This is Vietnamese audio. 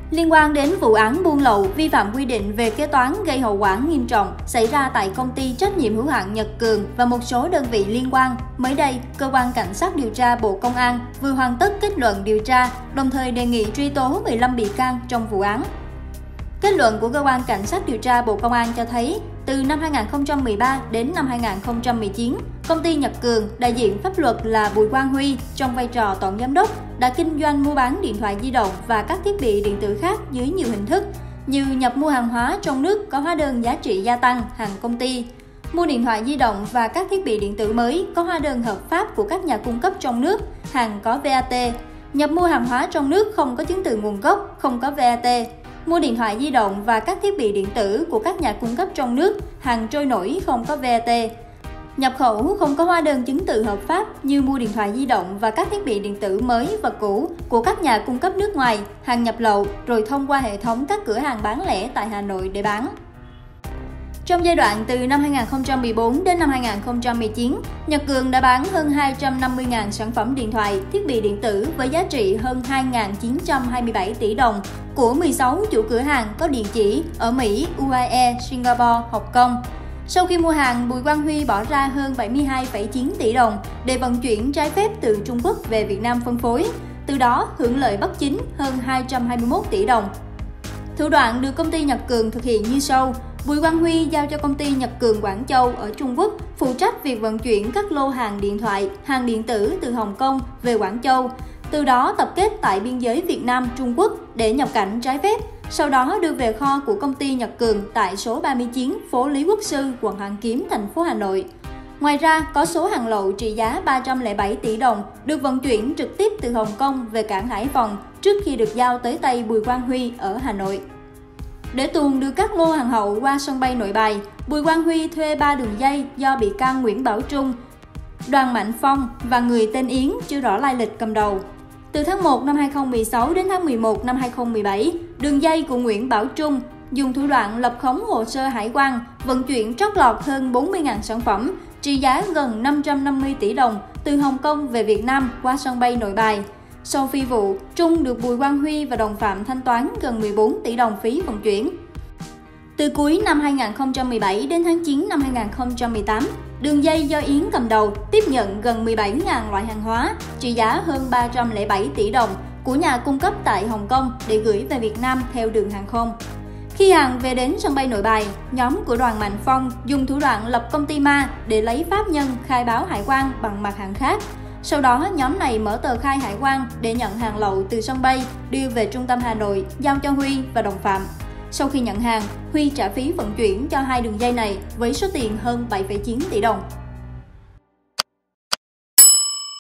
Liên quan đến vụ án buôn lậu, vi phạm quy định về kế toán gây hậu quả nghiêm trọng xảy ra tại công ty trách nhiệm hữu hạn Nhật Cường và một số đơn vị liên quan, mới đây, Cơ quan Cảnh sát điều tra Bộ Công an vừa hoàn tất kết luận điều tra, đồng thời đề nghị truy tố 15 bị can trong vụ án. Kết luận của Cơ quan Cảnh sát điều tra Bộ Công an cho thấy, từ năm 2013 đến năm 2019, công ty Nhật Cường, đại diện pháp luật là Bùi Quang Huy trong vai trò tổng giám đốc đã kinh doanh mua bán điện thoại di động và các thiết bị điện tử khác dưới nhiều hình thức như nhập mua hàng hóa trong nước có hóa đơn giá trị gia tăng hàng công ty, mua điện thoại di động và các thiết bị điện tử mới có hóa đơn hợp pháp của các nhà cung cấp trong nước, hàng có VAT, nhập mua hàng hóa trong nước không có chứng từ nguồn gốc, không có VAT, mua điện thoại di động và các thiết bị điện tử của các nhà cung cấp trong nước, hàng trôi nổi không có VAT, nhập khẩu không có hóa đơn chứng từ hợp pháp như mua điện thoại di động và các thiết bị điện tử mới và cũ của các nhà cung cấp nước ngoài, hàng nhập lậu rồi thông qua hệ thống các cửa hàng bán lẻ tại Hà Nội để bán. Trong giai đoạn từ năm 2014 đến năm 2019, Nhật Cường đã bán hơn 250.000 sản phẩm điện thoại, thiết bị điện tử với giá trị hơn 2.927 tỷ đồng của 16 chủ cửa hàng có địa chỉ ở Mỹ, UAE, Singapore, Hồng Kông. Sau khi mua hàng, Bùi Quang Huy bỏ ra hơn 72,9 tỷ đồng để vận chuyển trái phép từ Trung Quốc về Việt Nam phân phối, từ đó hưởng lợi bất chính hơn 221 tỷ đồng. Thủ đoạn được công ty Nhật Cường thực hiện như sau. Bùi Quang Huy giao cho công ty Nhật Cường Quảng Châu ở Trung Quốc phụ trách việc vận chuyển các lô hàng điện thoại, hàng điện tử từ Hồng Kông về Quảng Châu, từ đó tập kết tại biên giới Việt Nam, Trung Quốc để nhập cảnh trái phép, sau đó đưa về kho của công ty Nhật Cường tại số 39 phố Lý Quốc Sư, quận Hoàn Kiếm, thành phố Hà Nội. Ngoài ra, có số hàng lậu trị giá 307 tỷ đồng được vận chuyển trực tiếp từ Hồng Kông về cảng Hải Phòng trước khi được giao tới tay Bùi Quang Huy ở Hà Nội. Để tuồn được các lô hàng lậu qua sân bay Nội Bài, Bùi Quang Huy thuê 3 đường dây do bị can Nguyễn Bảo Trung, Đoàn Mạnh Phong và người tên Yến chưa rõ lai lịch cầm đầu. Từ tháng 1 năm 2016 đến tháng 11 năm 2017, đường dây của Nguyễn Bảo Trung dùng thủ đoạn lập khống hồ sơ hải quan, vận chuyển trót lọt hơn 40.000 sản phẩm, trị giá gần 550 tỷ đồng từ Hồng Kông về Việt Nam qua sân bay Nội Bài. Sau phi vụ, Trung được Bùi Quang Huy và đồng phạm thanh toán gần 14 tỷ đồng phí vận chuyển. Từ cuối năm 2017 đến tháng 9 năm 2018, đường dây do Yến cầm đầu tiếp nhận gần 17.000 loại hàng hóa, trị giá hơn 307 tỷ đồng của nhà cung cấp tại Hồng Kông để gửi về Việt Nam theo đường hàng không. Khi hàng về đến sân bay Nội Bài, nhóm của Đoàn Mạnh Phong dùng thủ đoạn lập công ty ma để lấy pháp nhân khai báo hải quan bằng mặt hàng khác. Sau đó, nhóm này mở tờ khai hải quan để nhận hàng lậu từ sân bay, đưa về trung tâm Hà Nội, giao cho Huy và đồng phạm. Sau khi nhận hàng, Huy trả phí vận chuyển cho hai đường dây này với số tiền hơn 7,9 tỷ đồng.